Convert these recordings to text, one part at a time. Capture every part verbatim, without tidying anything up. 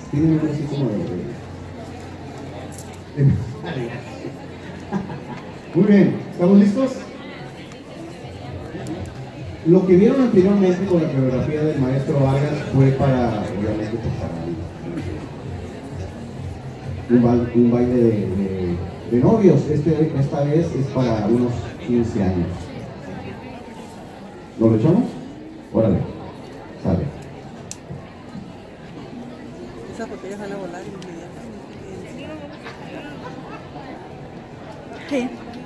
Tienen un así como de... de- Muy bien, ¿estamos listos? Lo que vieron anteriormente con la coreografía del maestro Vargas fue para, obviamente, pues, para un, ba un baile de, de, de novios. Este, esta vez es para unos quince años. ¿Lo echamos? Órale, sale. Esas botellas van a volar inmediatamente. Sí.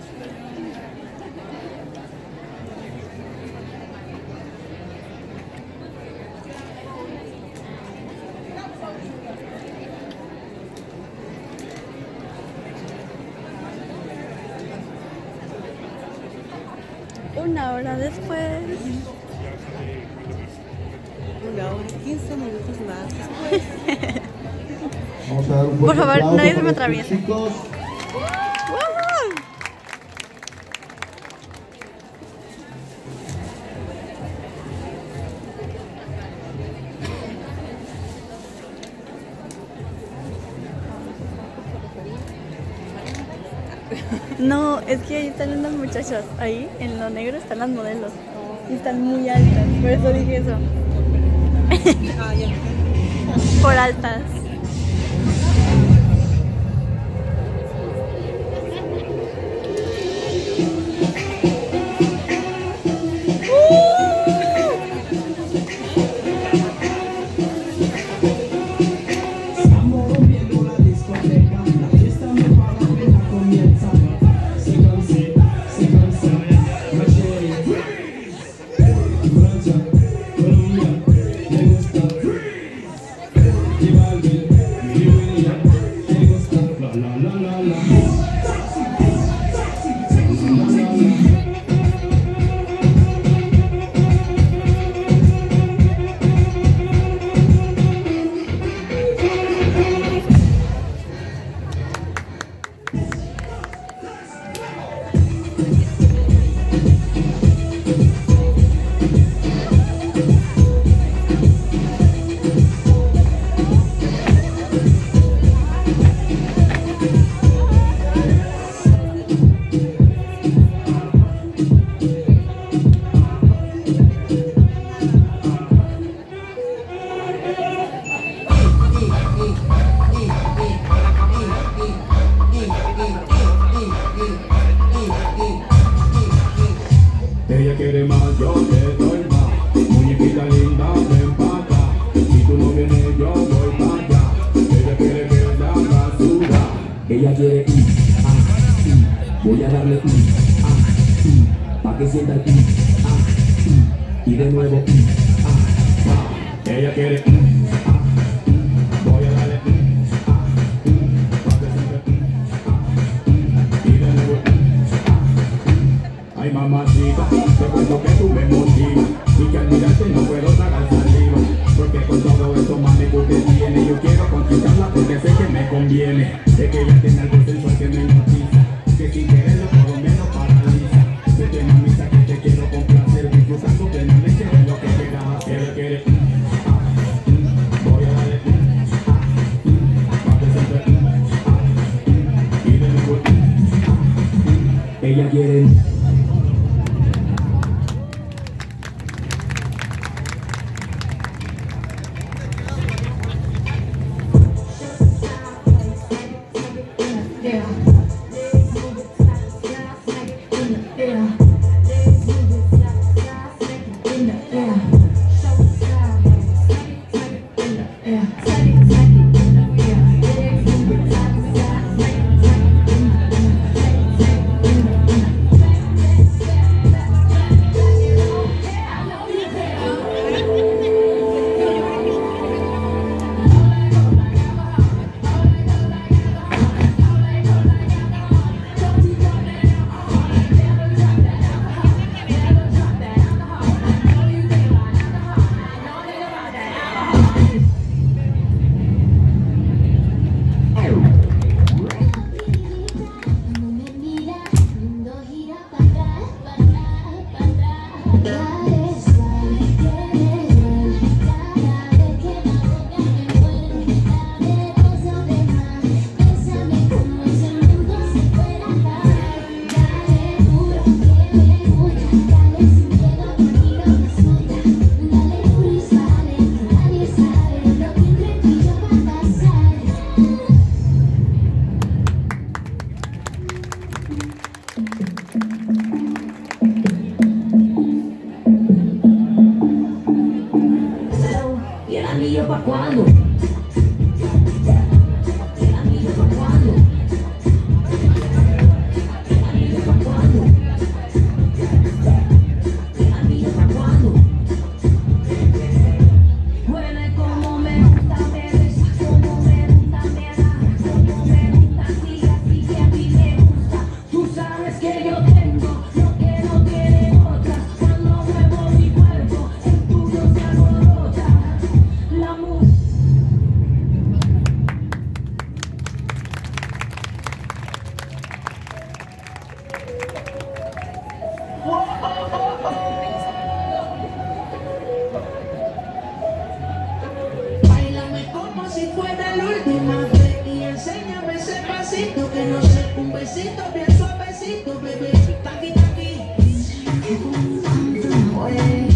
Una hora después. Una hora y quince minutos más después. Vamos a dar un Por favor, aplauso nadie se para me estos atraviesa. chicos. ¡Woohoo! No, es que ahí están unas muchachas. Ahí, en lo negro, están las modelos. Y están muy altas. Por eso dije eso. Ah, ya. Por altas. Estamos rompiendo la discoteca, la fiesta no para, apenas comienza. Síganse, síganse, Machete, Francia, Colombia, me gusta. Givaldi, Lidia, me gusta. La la la la la. Ella quiere más, yo te doy más. Muñequita linda, ven pa' acá. Si tú no vienes, yo voy pa' allá. Ella quiere que la basura. Ella quiere mm, ah, mm. Voy a darle mm, ah, mm. Pa' que sienta el mm, ah, mm. Y de nuevo mm, ah, ah. Ella quiere mm, ah, mm. Voy a darle mm, ah, mm. Pa' que sienta el mm, ah, mm. Y de nuevo mm, ah, mm. Ay mamacita, te cuento que tú me motivas y que al mirarte no puedo tragar saliva, porque con todo eso mami tú te tienes. Yo quiero conquistarla porque sé que me conviene. Sé que ella tiene algo sensual que me hipnotiza, que sin quererlo por lo menos paraliza. Sé que mamita que te quiero complacer, disfrutando plenamente de lo que quieras hacer. Quiere, mm, ah, mm, voy a darle mm, ah, mm, pa' que siempre mm, ah, mm, y de nuevo mm, ah, mm. Ella quiere. la última vez y enséñame ese pasito que no sé, un besito bien suavecito, bebé, taqui taqui. Oye.